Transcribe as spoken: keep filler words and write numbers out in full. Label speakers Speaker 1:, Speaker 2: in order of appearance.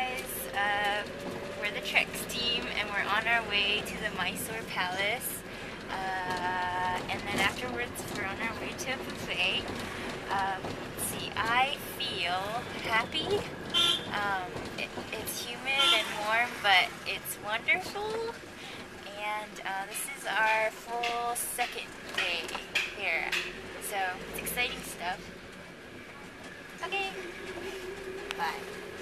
Speaker 1: guys. Uh, we're the Trex team and we're on our way to the Mysore Palace. Uh, and then afterwards we're on our way to a buffet. Um, let's see, I feel happy. Um, it, it's humid and warm, but it's wonderful. And uh, this is our full second day here. So it's exciting stuff. Okay, bye.